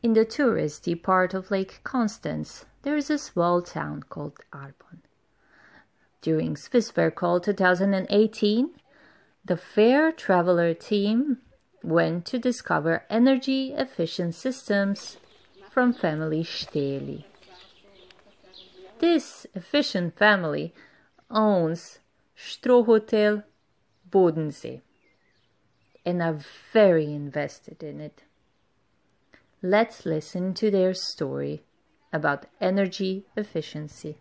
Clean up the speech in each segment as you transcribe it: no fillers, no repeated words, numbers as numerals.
In the touristy part of Lake Constance, there is a small town called Arbon. During Swiss Fair Call 2018, the Fair Traveler team went to discover energy-efficient systems from family Steli. This efficient family owns Strohhotel Bodensee and are very invested in it. Let's listen to their story about energy efficiency.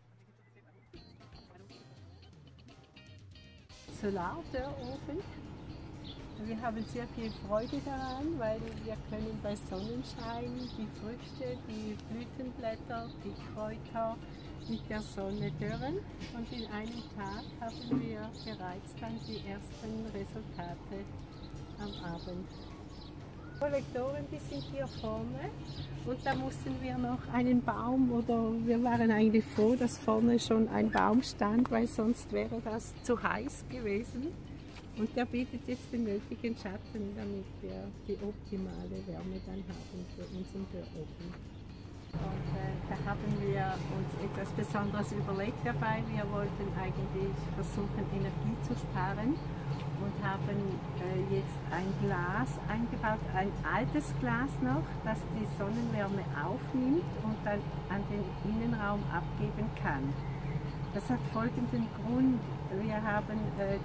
Solardörrofen. Wir haben sehr viel Freude daran, weil wir können bei Sonnenschein die Früchte, die Blütenblätter, die Kräuter mit der Sonne dörren. Und in einem Tag haben wir bereits dann die ersten Resultate am Abend. Kollektoren, die sind hier vorne und da mussten wir noch einen Baum oder wir waren eigentlich froh, dass vorne schon ein Baum stand, weil sonst wäre das zu heiß gewesen. Und der bietet jetzt den nötigen Schatten, damit wir die optimale Wärme dann haben für unseren Dörrofen. Und da haben wir uns etwas Besonderes überlegt dabei. Wir wollten eigentlich versuchen, Energie zu sparen und haben jetzt ein Glas eingebaut, ein altes Glas noch, das die Sonnenwärme aufnimmt und dann an den Innenraum abgeben kann. Das hat folgenden Grund. Wir haben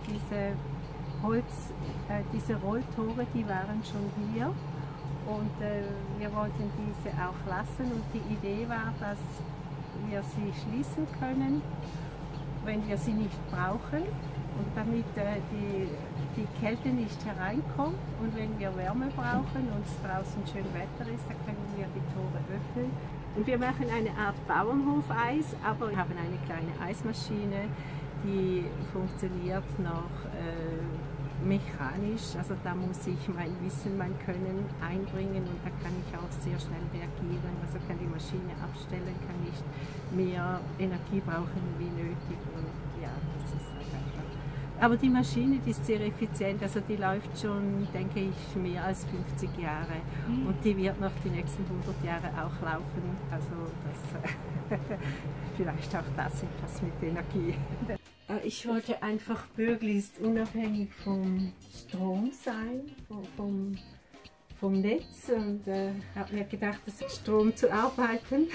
diese Rolltore, die waren schon hier. Und wir wollten diese auch lassen und die Idee war, dass wir sie schließen können, wenn wir sie nicht brauchen und damit die Kälte nicht hereinkommt und wenn wir Wärme brauchen und es draußen schön Wetter ist, dann können wir die Tore öffnen. Und wir machen eine Art Bauernhofeis, aber wir haben eine kleine Eismaschine, die funktioniert noch mechanisch, also da muss ich mein Wissen, mein Können einbringen und da kann ich auch sehr schnell reagieren, also kann die Maschine abstellen, kann nicht mehr Energie brauchen wie nötig und ja, das ist halt einfach. Aber die Maschine, die ist sehr effizient, also die läuft schon, denke ich, mehr als 50 Jahre und die wird noch die nächsten 100 Jahre auch laufen, also das, vielleicht auch das etwas mit Energie. Ich wollte einfach möglichst unabhängig vom Strom sein, vom Netz und habe mir gedacht, es ist Strom zu arbeiten.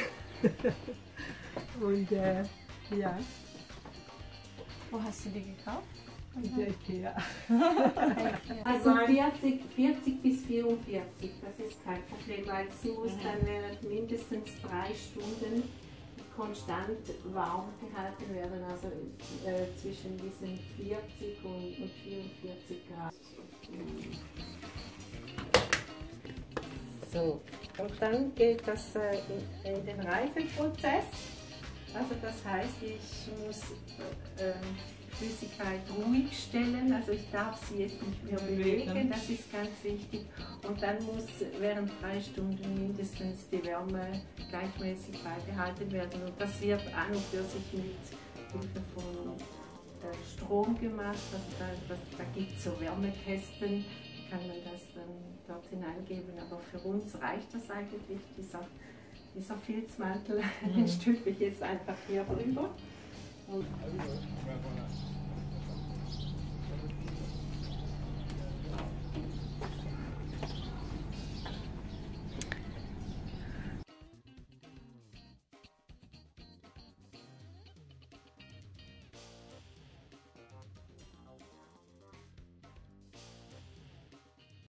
Und ja. Wo hast du die gekauft? In der IKEA. Also 40 bis 44, das ist kein Problem, weil sie muss dann mindestens 3 Stunden konstant warm gehalten werden, also zwischen diesen 40 und 44 Grad. So, und dann geht das in den Reifenprozess. Also das heißt, ich muss Flüssigkeit ruhig stellen, also ich darf sie jetzt nicht mehr bewegen, das ist ganz wichtig. Und dann muss während 3 Stunden mindestens die Wärme gleichmäßig beibehalten werden. Und das wird an und für sich mit Hilfe von Strom gemacht, also da gibt es so Wärmekästen, kann man das dann dort hineingeben. Aber für uns reicht das eigentlich, dieser Filzmantel, den stülpe ich jetzt einfach hier drüber. Und